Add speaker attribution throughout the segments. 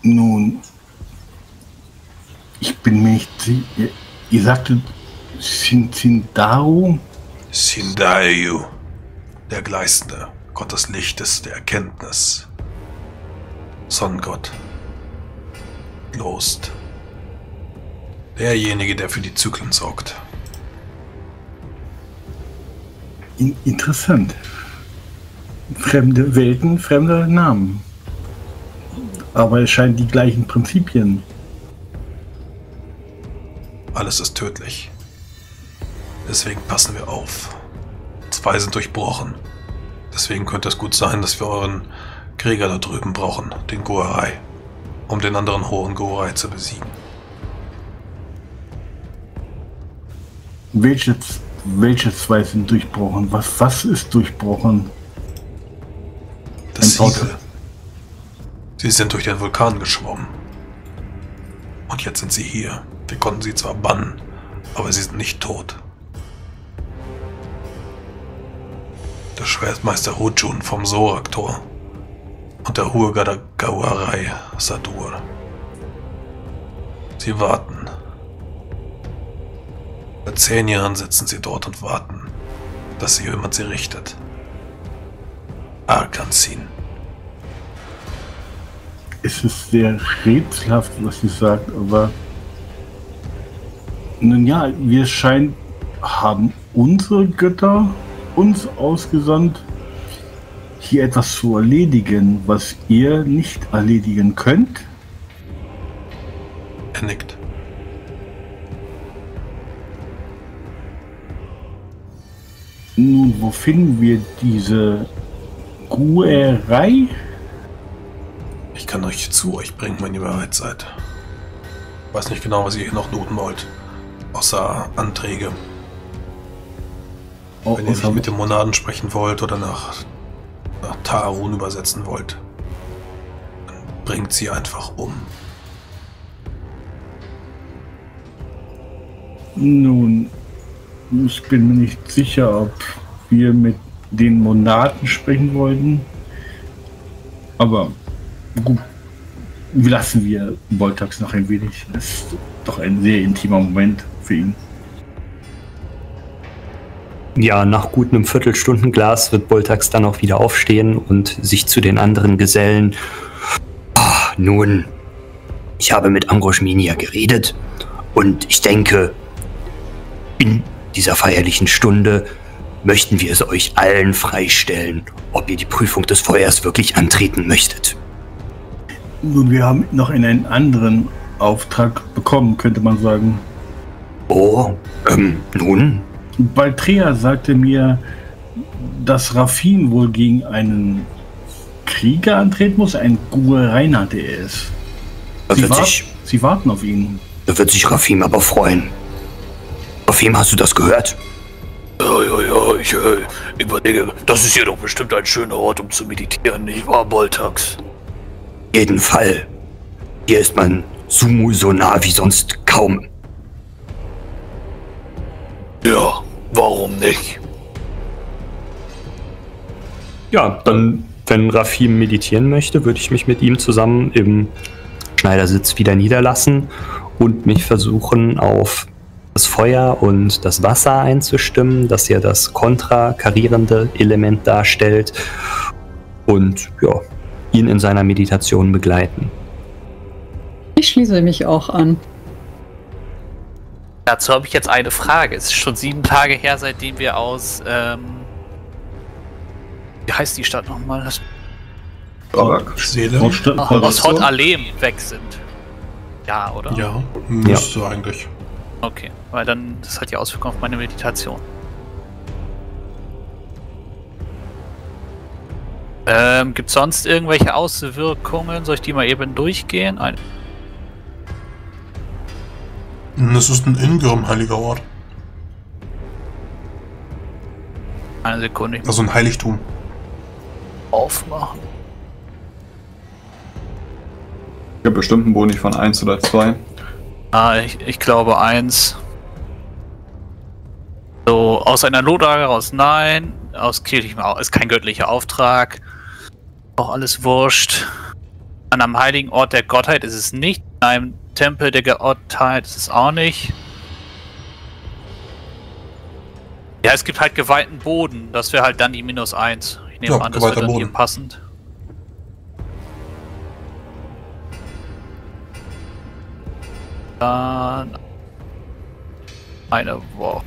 Speaker 1: Nun, ich bin mir nicht sicher. Ihr sagtet Sindaru?
Speaker 2: Sindayu, der Gleißende, Gott des Lichtes, der Erkenntnis. Sonnengott. Lost. Derjenige, der für die Zyklen sorgt.
Speaker 1: Interessant. Fremde Welten, fremde Namen. Aber es scheinen die gleichen Prinzipien.
Speaker 2: Alles ist tödlich. Deswegen passen wir auf. 2 sind durchbrochen. Deswegen könnte es gut sein, dass wir euren Krieger da drüben brauchen, den Goerei, um den anderen hohen Goerei zu besiegen.
Speaker 1: Welche 2 sind durchbrochen? Was ist durchbrochen?
Speaker 2: Das Siegel. Sie sind durch den Vulkan geschwommen. Und jetzt sind sie hier. Wir konnten sie zwar bannen, aber sie sind nicht tot. Der Schwertmeister Rujun vom Sorak-Tor und der Hurgada Gauarei Sadur. Sie warten. Seit 10 Jahren sitzen sie dort und warten, dass sich jemand sie richtet. Arkansin.
Speaker 1: Es ist sehr rätselhaft, was sie sagt, aber nun ja, wir scheinen, haben unsere Götter uns ausgesandt, hier etwas zu erledigen, was ihr nicht erledigen könnt.
Speaker 2: Er nickt.
Speaker 1: Nun, wo finden wir diese Guerei?
Speaker 2: Ich kann euch zu euch bringen, wenn ihr bereit seid. Ich weiß nicht genau, was ihr hier noch looten wollt. Außer Anträge. Wenn ihr nicht mit den Monaden sprechen wollt oder nach Tarun übersetzen wollt, dann bringt sie einfach um.
Speaker 1: Nun, ich bin mir nicht sicher, ob wir mit den Monaden sprechen wollten. Aber gut, lassen wir Boltax noch ein wenig. Das ist doch ein sehr intimer Moment für ihn.
Speaker 3: Ja, nach gut einem Viertelstundenglas wird Boltax dann auch wieder aufstehen und sich zu den anderen gesellen. Nun, ich habe mit Angrosch Minia geredet und ich denke, in dieser feierlichen Stunde möchten wir es euch allen freistellen, ob ihr die Prüfung des Feuers wirklich antreten möchtet.
Speaker 1: Nun, wir haben noch einen anderen Auftrag bekommen, könnte man sagen.
Speaker 3: Oh, nun?
Speaker 1: Baltrea sagte mir, dass Rafin wohl gegen einen Krieger antreten muss. Ein Guerei nannte er es. Sie warten auf ihn.
Speaker 3: Da wird sich Rafim aber freuen. Rafim, hast du das gehört?
Speaker 4: Ja, ich überlege, das ist hier doch bestimmt ein schöner Ort, um zu meditieren, nicht wahr, Boltax?
Speaker 3: Jeden Fall. Hier ist man Sumu so nah wie sonst kaum.
Speaker 4: Ja, warum nicht?
Speaker 3: Ja, dann, wenn Rafim meditieren möchte, würde ich mich mit ihm zusammen im Schneidersitz wieder niederlassen und mich versuchen, auf das Feuer und das Wasser einzustimmen, das ja das kontrakarierende Element darstellt, und ja, ihn in seiner Meditation begleiten.
Speaker 5: Ich schließe mich auch an.
Speaker 6: Dazu habe ich jetzt eine Frage. Es ist schon 7 Tage her, seitdem wir aus, wie heißt die Stadt nochmal? Aus Hot Alem weg sind. Ja, oder?
Speaker 2: Ja, müsste eigentlich.
Speaker 6: Okay, weil dann, das hat ja Auswirkungen auf meine Meditation. Gibt es sonst irgendwelche Auswirkungen? Soll ich die mal eben durchgehen?
Speaker 2: Das ist ein Ingrim heiliger Ort.
Speaker 6: Eine Sekunde.
Speaker 2: Also ein Heiligtum.
Speaker 6: Aufmachen.
Speaker 7: Ich habe bestimmt einen Boni von 1 oder 2.
Speaker 6: Ich glaube 1. So, aus einer Notlage raus, nein. Aus kirchlichem ist kein göttlicher Auftrag. Auch alles wurscht. An einem heiligen Ort der Gottheit ist es nicht. In einem Tempel der Gottheit ist es auch nicht. Ja, es gibt halt geweihten Boden. Das wäre halt dann die -1. Ich nehme
Speaker 2: Ja,
Speaker 6: an, das wäre dann hier
Speaker 2: Boden.
Speaker 6: passend. Dann eine Woche.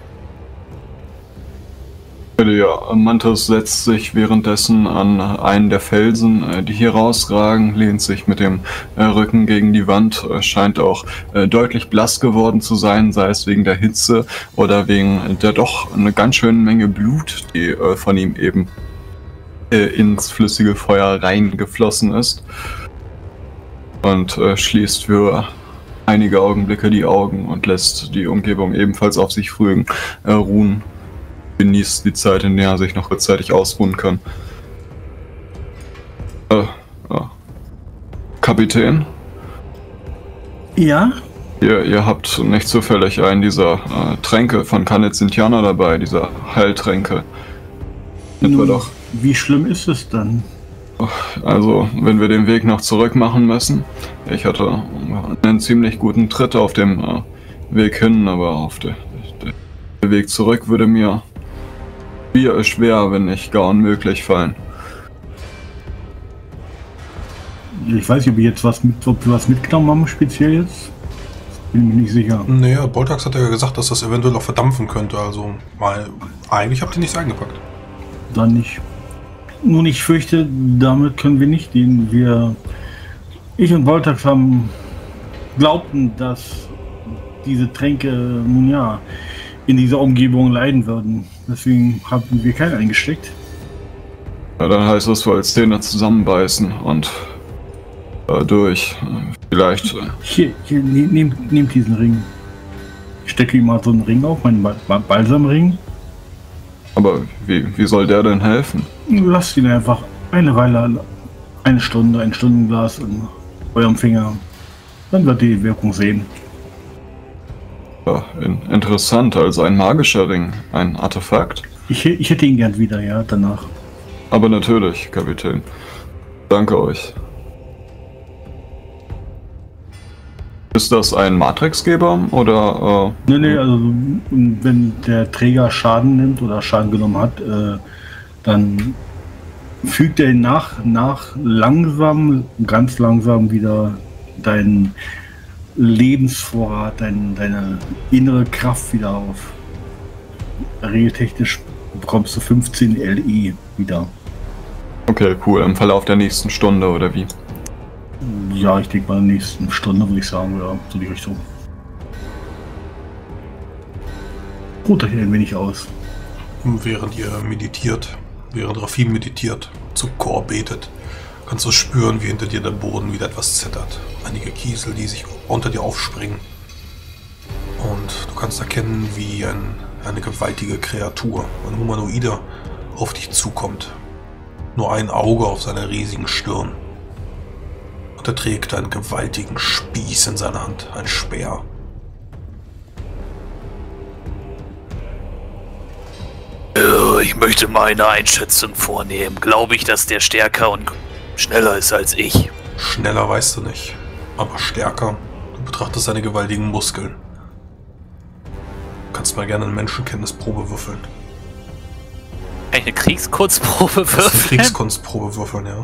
Speaker 7: Der Mantis setzt sich währenddessen an einen der Felsen, die hier rausragen, lehnt sich mit dem Rücken gegen die Wand, scheint auch deutlich blass geworden zu sein, sei es wegen der Hitze oder wegen der doch eine ganz schöne Menge Blut, die von ihm eben ins flüssige Feuer reingeflossen ist. Und schließt für einige Augenblicke die Augen und lässt die Umgebung ebenfalls auf sich ruhen. Genießt die Zeit, in der er sich noch kurzzeitig ausruhen kann. Kapitän?
Speaker 1: Ja?
Speaker 7: Ihr habt nicht zufällig einen dieser Tränke von Kanetzintiana dabei, dieser Heiltränke. Etwa doch.
Speaker 1: Wie schlimm ist es dann?
Speaker 7: Also, wenn wir den Weg noch zurück machen müssen. Ich hatte einen ziemlich guten Tritt auf dem Weg hin, aber auf der Weg zurück würde mir schwer, wenn nicht gar unmöglich fallen.
Speaker 1: Ich weiß nicht, ob wir jetzt was mitgenommen haben, speziell jetzt. Bin mir nicht sicher.
Speaker 2: Naja, Boltax hat ja gesagt, dass das eventuell auch verdampfen könnte, also mal, eigentlich habt ihr nichts eingepackt.
Speaker 1: Dann nicht. Nun, ich fürchte, damit können wir nicht dienen. Ich und Voltax glaubten, dass diese Tränke, nun ja, in dieser Umgebung leiden würden. Deswegen haben wir keinen eingesteckt.
Speaker 7: Ja, dann heißt das wohl Zähne zusammenbeißen und durch. Vielleicht.
Speaker 1: Hier, nehmt diesen Ring. Ich stecke ihm mal so einen Ring auf, meinen Balsamring.
Speaker 7: Aber wie soll der denn helfen?
Speaker 1: Lasst ihn einfach eine Weile, eine Stunde, ein Stundenglas in eurem Finger. Dann wird die Wirkung sehen.
Speaker 7: Ja, interessant, also ein magischer Ring, ein Artefakt.
Speaker 1: Ich hätte ihn gern wieder, ja, danach.
Speaker 7: Aber natürlich, Kapitän. Danke euch. Ist das ein Matrixgeber oder?
Speaker 1: Nee, also wenn der Träger Schaden nimmt oder Schaden genommen hat, dann fügt er nach langsam, ganz langsam wieder deinen Lebensvorrat, deine innere Kraft wieder auf. Regeltechnisch bekommst du 15 LE wieder.
Speaker 7: Okay, cool. Im Verlauf der nächsten Stunde oder wie?
Speaker 1: Ja, ich denke mal in der nächsten Stunde, würde ich sagen, ja, so die Richtung. Ruht euch ein wenig aus.
Speaker 2: Während ihr meditiert, während Rafim meditiert, zu Chor betet, kannst du spüren, wie hinter dir der Boden wieder etwas zittert. Einige Kiesel, die sich unter dir aufspringen. Und du kannst erkennen, wie eine gewaltige Kreatur, ein Humanoide, auf dich zukommt. Nur ein Auge auf seiner riesigen Stirn. Und er trägt einen gewaltigen Spieß in seiner Hand, ein Speer.
Speaker 4: Ich möchte meine Einschätzung vornehmen. Glaube ich, dass der stärker und schneller ist als ich?
Speaker 2: Schneller weißt du nicht, aber stärker. Du betrachtest seine gewaltigen Muskeln. Du kannst mal gerne eine Menschenkenntnisprobe würfeln.
Speaker 6: Eine Kriegskunstprobe
Speaker 2: Das ist eine
Speaker 6: würfeln?
Speaker 2: Kriegskunstprobe würfeln, ja.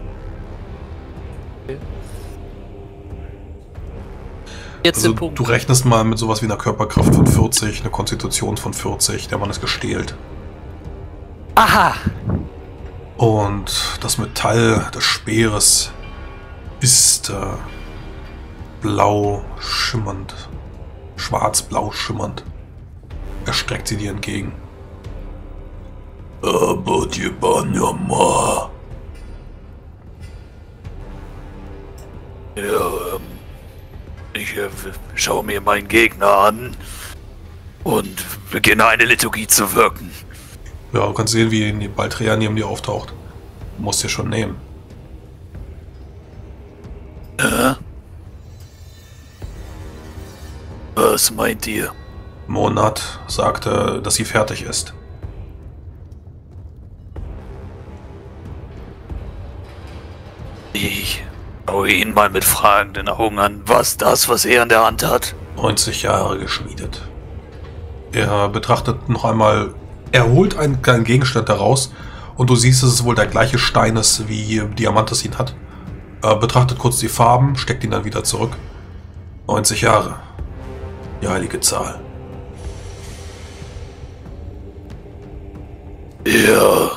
Speaker 6: Jetzt
Speaker 2: Also
Speaker 6: den Punkt.
Speaker 2: du rechnest mal mit sowas wie einer Körperkraft von 40, einer Konstitution von 40, der Mann ist gestählt.
Speaker 6: Aha!
Speaker 2: Und das Metall des Speeres ist blau schimmernd, schwarz-blau schimmernd. Er streckt sie dir entgegen.
Speaker 4: Aber die Banyama. Ja, ich schaue mir meinen Gegner an und beginne eine Liturgie zu wirken.
Speaker 2: Ja, du kannst sehen, wie die Baltrea neben dir auftaucht. Du musst dir schon nehmen.
Speaker 4: Was meint ihr?
Speaker 2: Monat sagte, dass sie fertig ist.
Speaker 4: Ich Schau ihn mal mit fragenden Augen an. Was das, was er in der Hand hat?
Speaker 2: 90 Jahre geschmiedet. Er betrachtet noch einmal, er holt einen kleinen Gegenstand daraus und du siehst, dass es wohl der gleiche Stein ist, wie Diamantes ihn hat. Er betrachtet kurz die Farben, steckt ihn dann wieder zurück. 90 Jahre. Die heilige Zahl.
Speaker 4: Ja.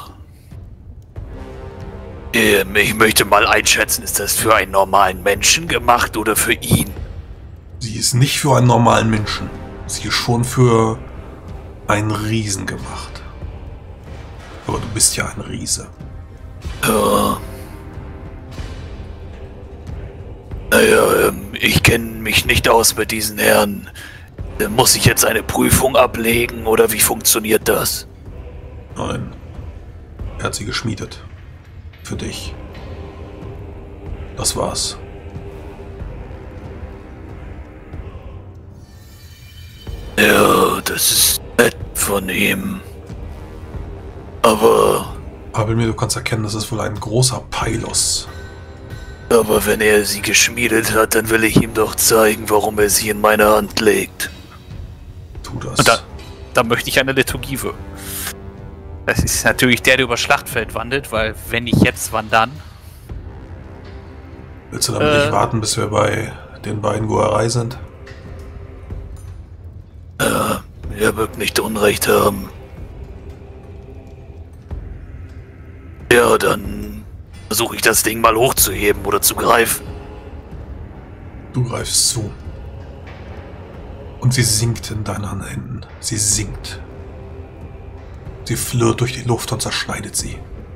Speaker 4: Ich möchte mal einschätzen, ist das für einen normalen Menschen gemacht oder für ihn?
Speaker 2: Sie ist nicht für einen normalen Menschen. Sie ist schon für einen Riesen gemacht. Aber du bist ja ein Riese.
Speaker 4: Ja. Naja, ich kenne mich nicht aus mit diesen Herren. Muss ich jetzt eine Prüfung ablegen oder wie funktioniert das?
Speaker 2: Nein. Er hat sie geschmiedet. Für dich. Das war's.
Speaker 4: Ja, das ist nett von ihm. Aber
Speaker 2: Du kannst erkennen, das ist wohl ein großer Pylos.
Speaker 4: Aber wenn er sie geschmiedet hat, dann will ich ihm doch zeigen, warum er sie in meine Hand legt.
Speaker 2: Tu das.
Speaker 6: Und da möchte ich eine Liturgie wirken. Das ist natürlich der über Schlachtfeld wandelt, weil wenn nicht jetzt, wann dann?
Speaker 2: Willst du damit nicht warten, bis wir bei den beiden Goerei sind?
Speaker 4: Er wird nicht Unrecht haben. Ja, dann versuche ich das Ding mal hochzuheben oder zu greifen.
Speaker 2: Du greifst zu. Und sie sinkt in deinen Händen. Sie sinkt. Sie flirrt durch die Luft und zerschneidet sie.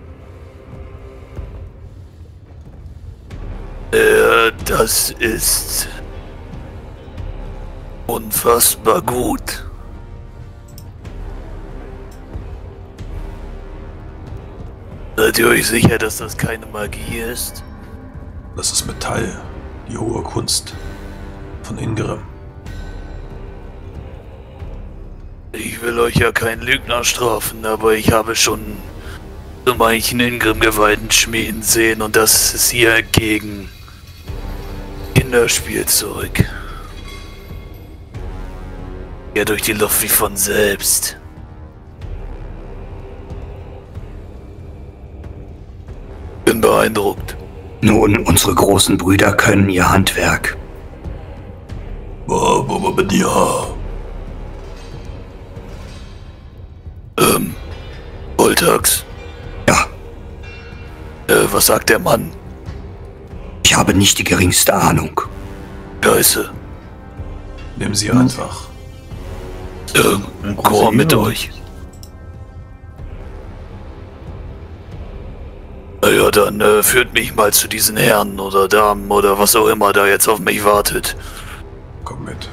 Speaker 4: Das ist unfassbar gut. Seid ihr euch sicher, dass das keine Magie ist?
Speaker 2: Das ist Metall. Die hohe Kunst von Ingrim.
Speaker 4: Ich will euch ja keinen Lügner strafen, aber ich habe schon so manchen Ingrim-geweihten Schmieden sehen und das ist hier gegen Kinderspielzeug. Ja, durch die Luft wie von selbst. Bin beeindruckt.
Speaker 3: Nun, unsere großen Brüder können ihr Handwerk.
Speaker 2: Ja.
Speaker 4: Voltax.
Speaker 3: Ja,
Speaker 4: Was sagt der Mann?
Speaker 3: ich habe nicht die geringste Ahnung.
Speaker 4: Scheiße.
Speaker 2: Nimm sie einfach.
Speaker 4: Chor mit euch. Naja, dann führt mich mal zu diesen Herren oder Damen oder was auch immer da jetzt auf mich wartet.
Speaker 2: Komm mit.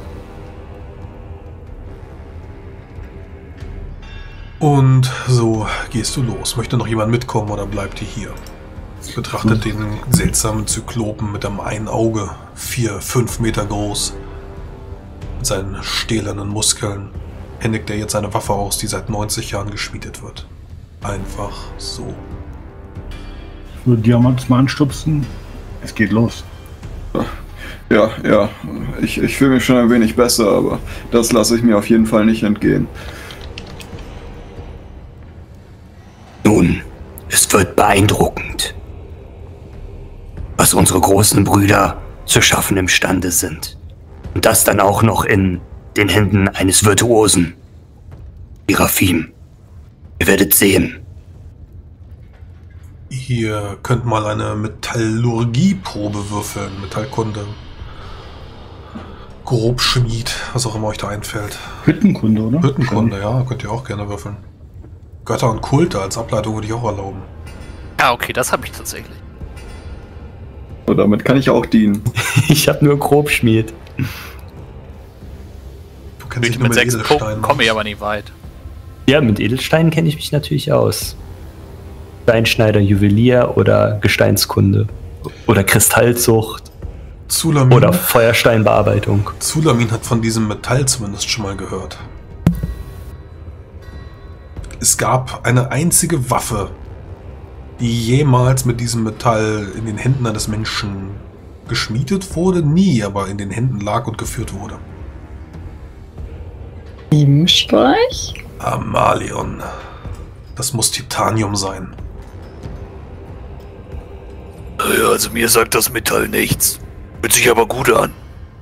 Speaker 2: Und so gehst du los. Möchte noch jemand mitkommen oder bleibt ihr hier? Betrachtet den seltsamen Zyklopen mit einem einen Auge, 4-5 Meter groß. Mit seinen stählernen Muskeln händigt er jetzt eine Waffe aus, die seit 90 Jahren geschmiedet wird. Einfach so.
Speaker 1: Ich würde Diamants mal anstupsen. Es geht los.
Speaker 7: Ja, ich fühle mich schon ein wenig besser, aber das lasse ich mir auf jeden Fall nicht entgehen.
Speaker 3: Nun, es wird beeindruckend, was unsere großen Brüder zu schaffen imstande sind. Und das dann auch noch in den Händen eines Virtuosen. Seraphim. Ihr werdet sehen.
Speaker 2: Ihr könnt mal eine Metallurgieprobe würfeln. Metallkunde. Grobschmied, was auch immer euch da einfällt.
Speaker 1: Hüttenkunde, oder?
Speaker 2: Hüttenkunde, ja, könnt ihr auch gerne würfeln. Götter und Kulte als Ableitung würde ich auch erlauben.
Speaker 6: Ja, okay, das habe ich tatsächlich.
Speaker 7: So, damit kann ich auch dienen.
Speaker 3: Ich habe nur Grobschmied.
Speaker 2: Du kennst dich nur
Speaker 6: Mit
Speaker 2: mit
Speaker 6: 6
Speaker 2: Edelsteinen
Speaker 6: Punkten komme ich
Speaker 2: aus.
Speaker 6: aber nicht weit.
Speaker 3: Ja, mit Edelsteinen kenne ich mich natürlich aus. Steinschneider, Juwelier oder Gesteinskunde. Oder Kristallzucht.
Speaker 2: Zulamin,
Speaker 3: Oder Feuersteinbearbeitung.
Speaker 2: Zulamin hat von diesem Metall zumindest schon mal gehört. Es gab eine einzige Waffe, die jemals mit diesem Metall in den Händen eines Menschen geschmiedet wurde? Nie, aber in den Händen lag und geführt wurde.
Speaker 5: Siebenstreich?
Speaker 2: Amalion. Das muss Titanium sein.
Speaker 4: Ja, also mir sagt das Metall nichts. Hört sich aber gut an.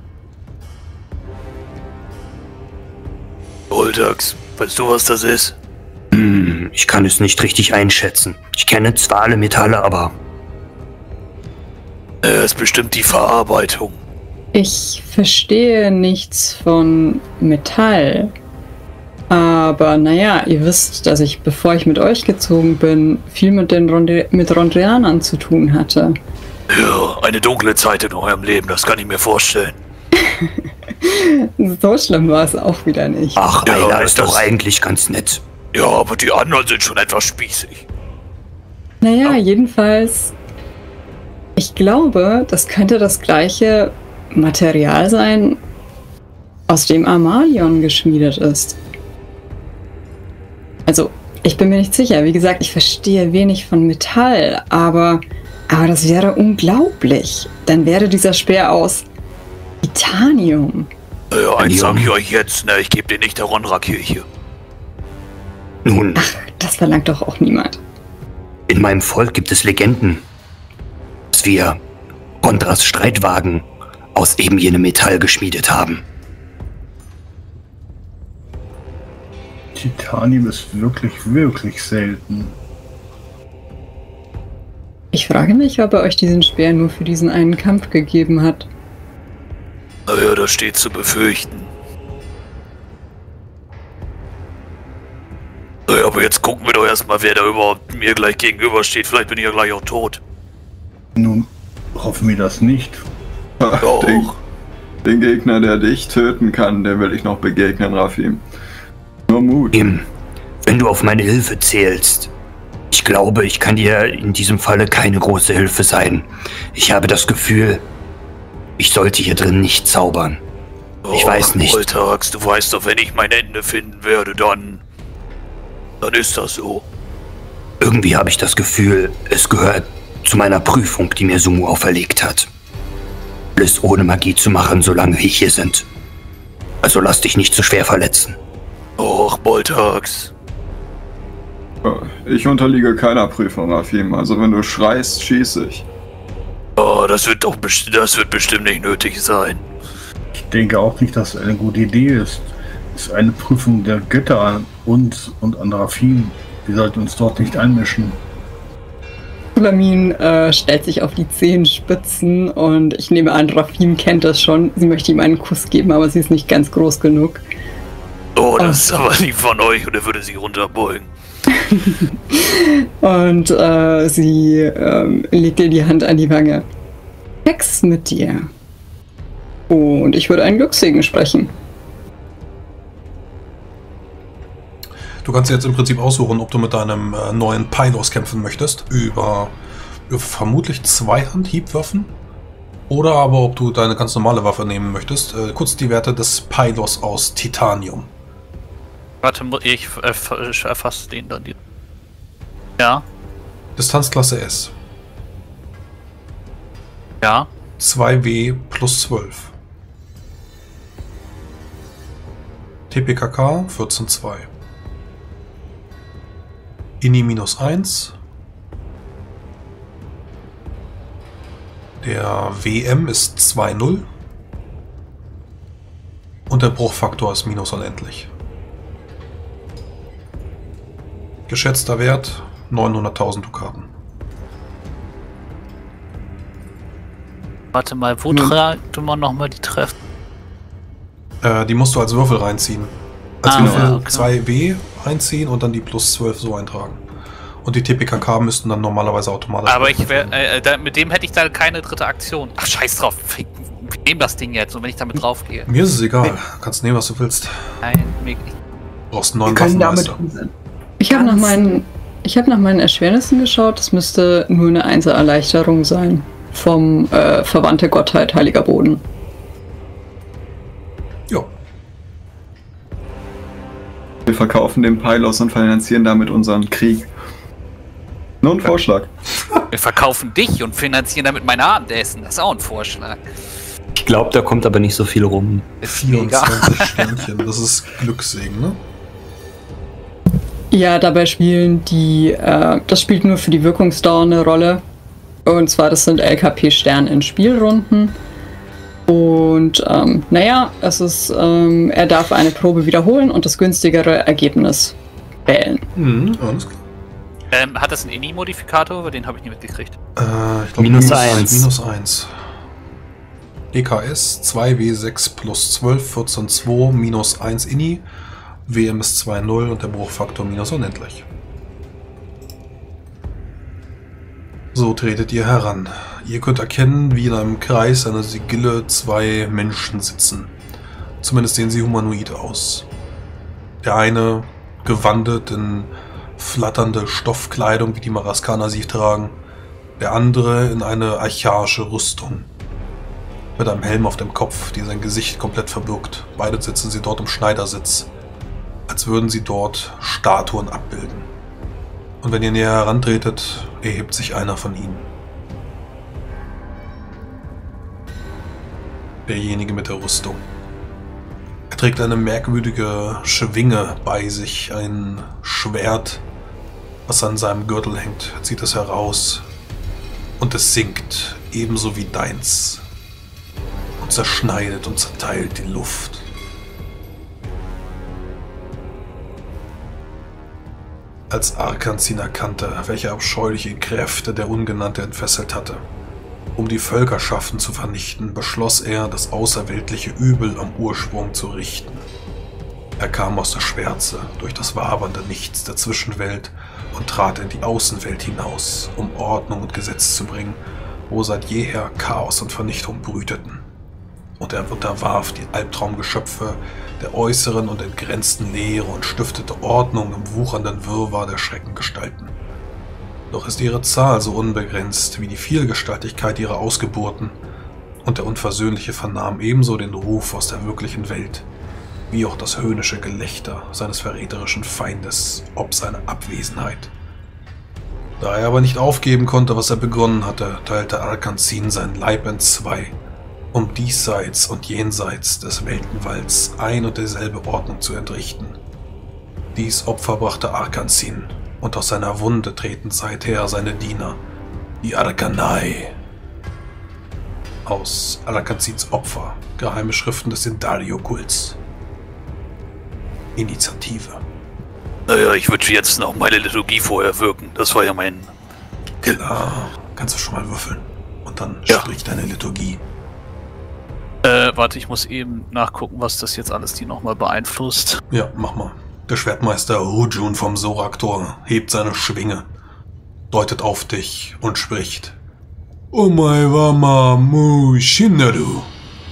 Speaker 4: Boltax, weißt du, was das ist?
Speaker 3: Ich kann es nicht richtig einschätzen. Ich kenne zwar alle Metalle, aber...
Speaker 4: Es ist bestimmt die Verarbeitung.
Speaker 5: Ich verstehe nichts von Metall. Aber naja, ihr wisst, dass ich, bevor ich mit euch gezogen bin, viel mit den Rondrianern zu tun hatte.
Speaker 4: Ja, eine dunkle Zeit in eurem Leben, das kann ich mir vorstellen.
Speaker 5: So schlimm war es auch wieder nicht.
Speaker 3: Ach,
Speaker 4: Ja,
Speaker 3: Ayla
Speaker 4: aber
Speaker 3: ist doch eigentlich ganz nett.
Speaker 4: Ja, aber die anderen sind schon etwas spießig.
Speaker 5: Naja, jedenfalls, ich glaube, das könnte das gleiche Material sein, aus dem Amalion geschmiedet ist. Also, ich bin mir nicht sicher. Wie gesagt, ich verstehe wenig von Metall, aber das wäre unglaublich. Dann wäre dieser Speer aus Titanium.
Speaker 4: Ja, eins sag ich euch jetzt, ne, ich gebe den nicht der Ronra-Kirche.
Speaker 3: Nun,
Speaker 5: Das verlangt doch auch niemand.
Speaker 3: in meinem Volk gibt es Legenden, dass wir Rondras Streitwagen aus eben jenem Metall geschmiedet haben.
Speaker 1: Titanium ist wirklich, wirklich selten.
Speaker 5: Ich frage mich, ob er euch diesen Speer nur für diesen einen Kampf gegeben hat.
Speaker 4: Naja, das steht zu befürchten. Naja, aber jetzt gucken wir doch erstmal, wer da überhaupt mir gleich gegenübersteht. Vielleicht bin ich ja gleich auch tot.
Speaker 1: Nun, hoffen wir das nicht.
Speaker 4: Doch.
Speaker 7: Den Gegner, der dich töten kann, der will ich noch begegnen, Rafim. Nur Mut.
Speaker 3: Wenn du auf meine Hilfe zählst, ich glaube, ich kann dir in diesem Falle keine große Hilfe sein. Ich habe das Gefühl, ich sollte hier drin nicht zaubern. Ich weiß nicht.
Speaker 4: Boltax, du weißt doch, wenn ich mein Ende finden werde, dann ist das so.
Speaker 3: Irgendwie habe ich das Gefühl, es gehört zu meiner Prüfung, die mir Sumu auferlegt hat. Alles ohne Magie zu machen, solange wir hier sind. Also lass dich nicht zu schwer verletzen.
Speaker 4: Och, Boltax.
Speaker 7: Ich unterliege keiner Prüfung, Rafim. Also wenn du schreist, schieße ich.
Speaker 4: Oh, das wird bestimmt nicht nötig sein.
Speaker 1: Ich denke auch nicht, dass es eine gute Idee ist. Es ist eine Prüfung der Götter an uns und an Rafim. Wir sollten uns dort nicht einmischen.
Speaker 5: Sulamin stellt sich auf die Zehenspitzen und ich nehme an, Rafim kennt das schon. Sie möchte ihm einen Kuss geben, aber sie ist nicht ganz groß genug.
Speaker 4: Oh, das ist aber lieb von euch und er würde sich runterbeugen.
Speaker 5: Und sie legt ihr die Hand an die Wange. Sex mit dir. Und ich würde einen Glückssegen sprechen.
Speaker 2: Du kannst jetzt im Prinzip aussuchen, ob du mit deinem neuen Pylos kämpfen möchtest. Über vermutlich Zweihand-Hiebwaffen. Oder aber ob du deine ganz normale Waffe nehmen möchtest. Kurz die Werte des Pylos aus Titanium.
Speaker 6: Warte, ich erfasse den dann. Ja,
Speaker 2: Distanzklasse S.
Speaker 6: ja.
Speaker 2: 2W plus 12. TPKK 14,2. Ini minus 1. Der WM ist 2,0. Und der Bruchfaktor ist minus unendlich. Geschätzter Wert 900.000 Dukaten.
Speaker 6: Warte mal, wo trägt man nochmal die Treffen?
Speaker 2: Die musst du als Würfel reinziehen. Als
Speaker 6: Ah,
Speaker 2: Würfel
Speaker 6: ja, okay.
Speaker 2: 2W einziehen und dann die plus 12 so eintragen. Und die TPKK müssten dann normalerweise automatisch...
Speaker 6: Aber ich mit dem hätte ich da keine dritte Aktion. Ach, scheiß drauf. Ich nehme das Ding jetzt und wenn ich damit drauf gehe.
Speaker 2: Mir ist es egal. Kannst nehmen, was du willst.
Speaker 6: Nein,
Speaker 2: Du brauchst einen neuen
Speaker 8: Wir können damit
Speaker 2: Waffenmeister.
Speaker 5: Ich habe nach meinen Erschwernissen geschaut. Das müsste nur eine Einser-Erleichterung sein. Vom Verwandte Gottheit Heiliger Boden.
Speaker 2: Ja.
Speaker 7: Wir verkaufen den Pylos und finanzieren damit unseren Krieg. Nur ein Vorschlag.
Speaker 6: Wir verkaufen dich und finanzieren damit mein Abendessen. Das ist auch ein Vorschlag.
Speaker 3: Ich glaube, da kommt aber nicht so viel rum.
Speaker 6: Ist mir egal.
Speaker 2: 24 Sternchen, das ist Glückssegen, ne?
Speaker 5: Ja, dabei spielen das spielt nur für die Wirkungsdauer eine Rolle. Und zwar, das sind LKP-Sterne in Spielrunden. Und es ist, er darf eine Probe wiederholen und das günstigere Ergebnis wählen.
Speaker 2: Alles klar.
Speaker 6: Hat das einen INI-Modifikator? Den habe ich nie mitgekriegt.
Speaker 2: Ich glaube
Speaker 3: -1.
Speaker 2: -1. EKS 2W6 plus 12, 14,2, -1 INI. WM ist 2,0 und der Bruchfaktor minus unendlich. So tretet ihr heran. Ihr könnt erkennen, wie in einem Kreis einer Sigille 2 Menschen sitzen. Zumindest sehen sie humanoid aus. Der eine gewandet in flatternde Stoffkleidung, wie die Maraskaner sie tragen. Der andere in eine archaische Rüstung. Mit einem Helm auf dem Kopf, die sein Gesicht komplett verbirgt. Beide sitzen sie dort im Schneidersitz. Als würden sie dort Statuen abbilden. Und wenn ihr näher herantretet, erhebt sich einer von ihnen. Derjenige mit der Rüstung. Er trägt eine merkwürdige Schwinge bei sich, ein Schwert, was an seinem Gürtel hängt. Er zieht es heraus und es sinkt, ebenso wie deins, und zerschneidet und zerteilt die Luft. Als Arkanzin erkannte, welche abscheuliche Kräfte der Ungenannte entfesselt hatte. Um die Völkerschaften zu vernichten, beschloss er, das außerweltliche Übel am Ursprung zu richten. Er kam aus der Schwärze, durch das wabernde Nichts der Zwischenwelt und trat in die Außenwelt hinaus, um Ordnung und Gesetz zu bringen, wo seit jeher Chaos und Vernichtung brüteten. Und er unterwarf die Albtraumgeschöpfe der äußeren und entgrenzten Leere und stiftete Ordnung im wuchernden Wirrwarr der Schreckengestalten. Doch ist ihre Zahl so unbegrenzt wie die Vielgestaltigkeit ihrer Ausgeburten, und der Unversöhnliche vernahm ebenso den Ruf aus der wirklichen Welt, wie auch das höhnische Gelächter seines verräterischen Feindes ob seiner Abwesenheit. Da er aber nicht aufgeben konnte, was er begonnen hatte, teilte Arkanzin seinen Leib in zwei, um diesseits und jenseits des Weltenwalds ein und dieselbe Ordnung zu entrichten. Dies Opfer brachte Arkanzin, und aus seiner Wunde treten seither seine Diener, die Arkanai. Aus Arkanzins Opfer, geheime Schriften des Sindario-Kults. Initiative.
Speaker 4: Naja, ich würde jetzt noch meine Liturgie vorher wirken. Das war ja mein...
Speaker 2: Klar, kannst du schon mal würfeln. Und dann spricht deine Liturgie.
Speaker 6: Warte, ich muss eben nachgucken, was das jetzt alles die nochmal beeinflusst.
Speaker 2: Ja, mach mal. Der Schwertmeister Rujun vom Soraktor hebt seine Schwinge, deutet auf dich und spricht. Omae wama mu shinaru.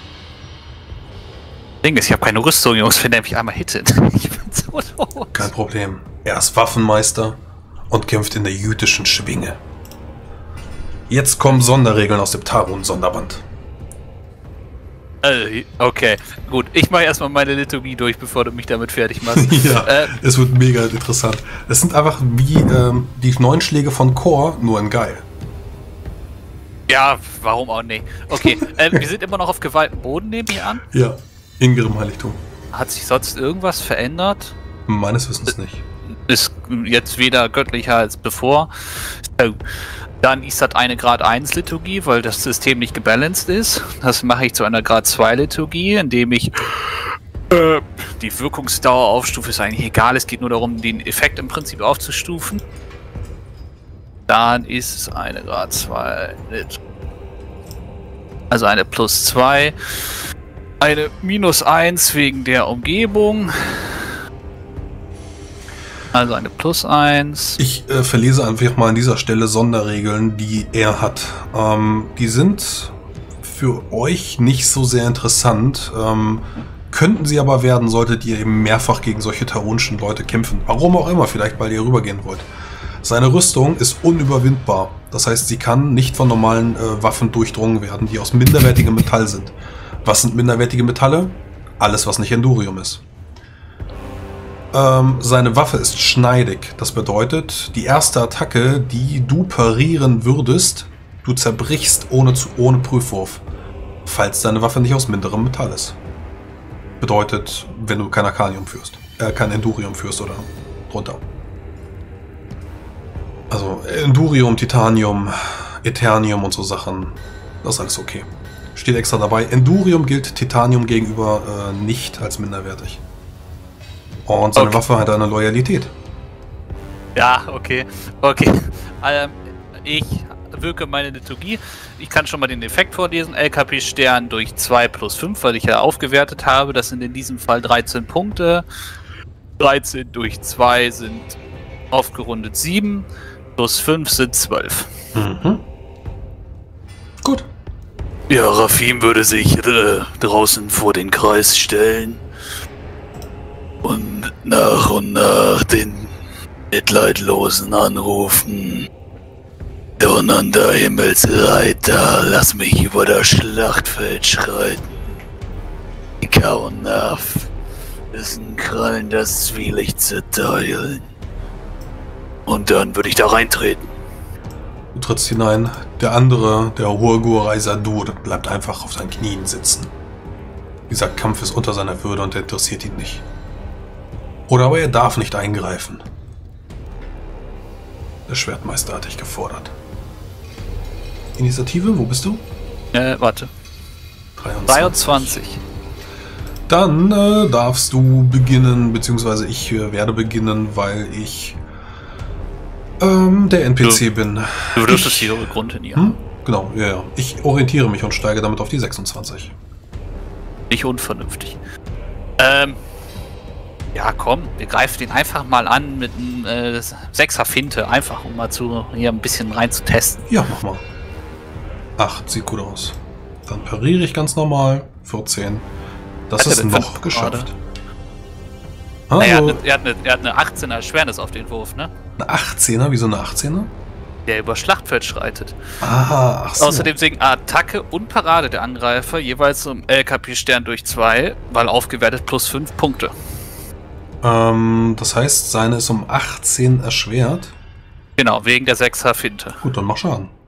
Speaker 6: Ding ist, ich habe keine Rüstung, Jungs, wenn der mich einmal hittet. Ich bin so tot.
Speaker 2: Kein Problem. Er ist Waffenmeister und kämpft in der jüdischen Schwinge. Jetzt kommen Sonderregeln aus dem Tarun-Sonderband.
Speaker 6: Okay, gut. Ich mache erstmal meine Liturgie durch, bevor du mich damit fertig machst.
Speaker 2: Ja, es wird mega interessant. Es sind einfach wie die 9 Schläge von Chor, nur in geil.
Speaker 6: Ja, warum auch nicht? Okay, wir sind immer noch auf geweihtem Boden, nehme ich an.
Speaker 2: Ja, Ingrim Heiligtum.
Speaker 6: Hat sich sonst irgendwas verändert?
Speaker 2: Meines Wissens nicht.
Speaker 6: Ist jetzt weder göttlicher als bevor. Dann ist das eine Grad 1 Liturgie, weil das System nicht gebalanced ist. Das mache ich zu einer Grad 2 Liturgie, indem ich die Wirkungsdauer aufstufe. Ist eigentlich egal, es geht nur darum, den Effekt im Prinzip aufzustufen. Dann ist es eine Grad 2 Liturgie. Also eine plus 2. Eine minus 1 wegen der Umgebung. Also eine plus 1.
Speaker 2: Ich verlese einfach mal an dieser Stelle Sonderregeln, die er hat. Die sind für euch nicht so sehr interessant. Könnten sie aber werden, solltet ihr eben mehrfach gegen solche tarunischen Leute kämpfen. Warum auch immer, vielleicht weil ihr rübergehen wollt. Seine Rüstung ist unüberwindbar. Das heißt, sie kann nicht von normalen Waffen durchdrungen werden, die aus minderwertigem Metall sind. Was sind minderwertige Metalle? Alles, was nicht Endurium ist. Seine Waffe ist schneidig. Das bedeutet, die erste Attacke, die du parieren würdest, du zerbrichst ohne Prüfwurf, falls deine Waffe nicht aus minderem Metall ist. Bedeutet, wenn du kein Arcanium führst, kein Endurium führst oder drunter. Also Endurium, Titanium, Eternium und so Sachen, das ist alles okay. Steht extra dabei. Endurium gilt Titanium gegenüber nicht als minderwertig. Und seine Waffe hat eine Loyalität.
Speaker 6: Ja, okay. Okay. Ich wirke meine Liturgie. Ich kann schon mal den Effekt vorlesen. LKP-Stern durch 2 plus 5, weil ich ja aufgewertet habe. Das sind in diesem Fall 13 Punkte. 13 durch 2 sind aufgerundet 7. Plus 5 sind 12.
Speaker 2: Mhm. Gut.
Speaker 4: Ja, Rafim würde sich draußen vor den Kreis stellen und nach den Mitleidlosen anrufen. Donnernder Himmelsreiter, lass mich über das Schlachtfeld schreiten. Die Kaunaf dessen Krallen das Zwielicht zerteilen. Und dann würde ich da reintreten.
Speaker 2: Du trittst hinein. Der andere, der hohe Gurai Sadur, bleibt einfach auf seinen Knien sitzen. Dieser Kampf ist unter seiner Würde und interessiert ihn nicht. Oder aber er darf nicht eingreifen. Der Schwertmeister hat dich gefordert. Initiative, wo bist du?
Speaker 6: Warte. 23.
Speaker 2: Dann darfst du beginnen, beziehungsweise ich werde beginnen, weil ich der NPC bin.
Speaker 6: Du dürftest die Grund in ihr.
Speaker 2: Genau, ja. Ich orientiere mich und steige damit auf die 26.
Speaker 6: Nicht unvernünftig. Ja, komm, wir greifen den einfach mal an mit einem 6er Finte, einfach um mal hier ein bisschen rein zu testen.
Speaker 2: Ja, mach mal. 8, sieht gut aus. Dann pariere ich ganz normal. 14. Das ist noch geschafft. Also,
Speaker 6: er hat eine 18er Erschwernis auf den Wurf, ne?
Speaker 2: Eine 18er? Wieso eine 18er?
Speaker 6: Der über Schlachtfeld schreitet.
Speaker 2: Ah, ach so.
Speaker 6: Außerdem sinken Attacke und Parade der Angreifer jeweils um LKP-Stern durch 2, weil aufgewertet plus 5 Punkte.
Speaker 2: Das heißt, seine ist um 18 erschwert.
Speaker 6: Genau, wegen der 6er Finte.
Speaker 2: Gut, dann mach Schaden.